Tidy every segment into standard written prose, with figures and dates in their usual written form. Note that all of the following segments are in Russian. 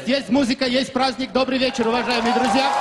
есть музыка, есть праздник. Добрый вечер, уважаемые друзья.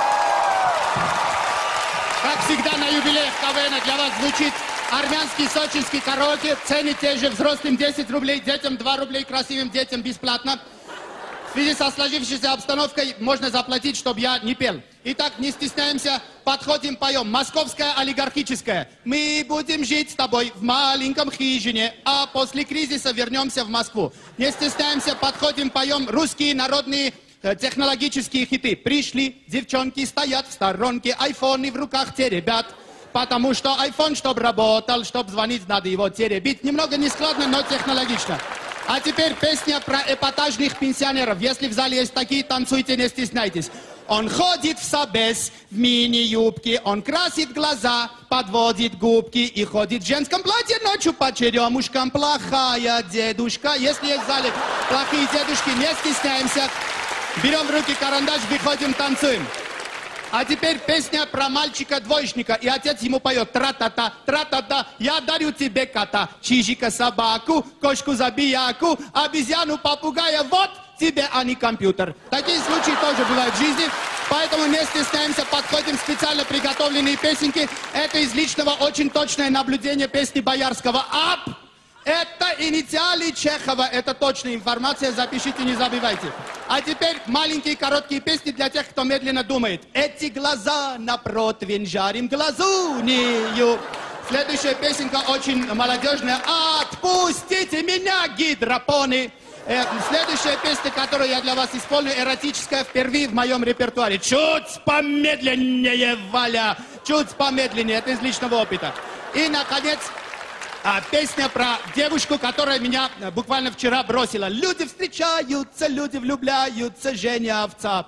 Как всегда на юбилеях КВН для вас звучит армянский сочинский караоке. Цены те же, взрослым 10 рублей, детям 2 рубля, красивым детям бесплатно. В связи со сложившейся обстановкой можно заплатить, чтобы я не пел. Итак, не стесняемся, подходим, поем. Московская олигархическая. Мы будем жить с тобой в маленьком хижине, а после кризиса вернемся в Москву. Не стесняемся, подходим, поем. Русские народные технологические хиты. Пришли, девчонки стоят в сторонке, айфоны в руках теребят. Потому что айфон, чтобы работал, чтобы звонить, надо его теребить. Немного нескладно, но технологично. А теперь песня про эпатажных пенсионеров. Если в зале есть такие, танцуйте, не стесняйтесь. Он ходит в собес, в мини-юбке, он красит глаза, подводит губки и ходит в женском платье ночью по черемушкам. Плохая дедушка. Если есть в зале плохие дедушки, не стесняемся. Берем в руки карандаш, выходим, танцуем. А теперь песня про мальчика-двоечника. И отец ему поет: тра-та-та, тра-та-та, я дарю тебе кота, чижика собаку, кошку забияку, обезьяну попугая, вот тебе, а не компьютер. Такие случаи тоже бывают в жизни, поэтому не стесняемся, подходим, специально приготовленные песенки. Это из личного очень точное наблюдение песни Боярского. АП! Это инициалы Чехова, это точная информация, запишите, не забывайте. А теперь маленькие короткие песни для тех, кто медленно думает. Эти глаза на противень жарим глазунью. Следующая песенка очень молодежная. Отпустите меня, гидропоны. Следующая песня, которую я для вас исполню, эротическая, впервые в моем репертуаре. Чуть помедленнее, Валя, чуть помедленнее, это из личного опыта. И, наконец, песня про девушку, которая меня буквально вчера бросила. Люди встречаются, люди влюбляются, женятся.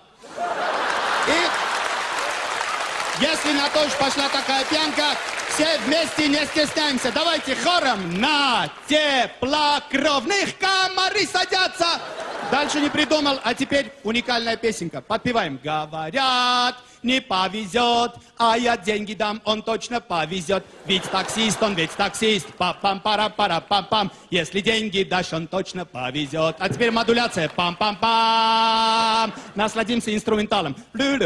И если на то уж пошла такая пьянка, все вместе не стесняемся. Давайте хором. На теплокровных комары садятся. Дальше не придумал, а теперь уникальная песенка. Подпеваем. Говорят, не повезет, а я деньги дам, он точно повезет. Ведь таксист, он ведь таксист. Пам-пам-пара-пара-пам-пам. Если деньги дашь, он точно повезет. А теперь модуляция. Пам-пам-пам. Насладимся инструменталом.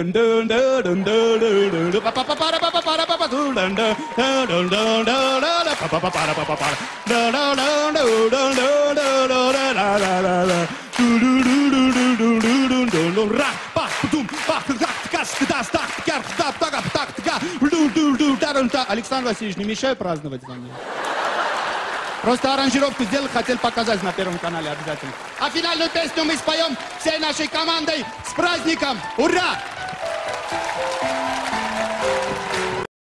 Александр Васильевич, не мешаю праздновать с вами? Просто аранжировку сделал, хотел показать на Первом канале обязательно. А финальную песню мы споем всей нашей командой. С праздником! Ура!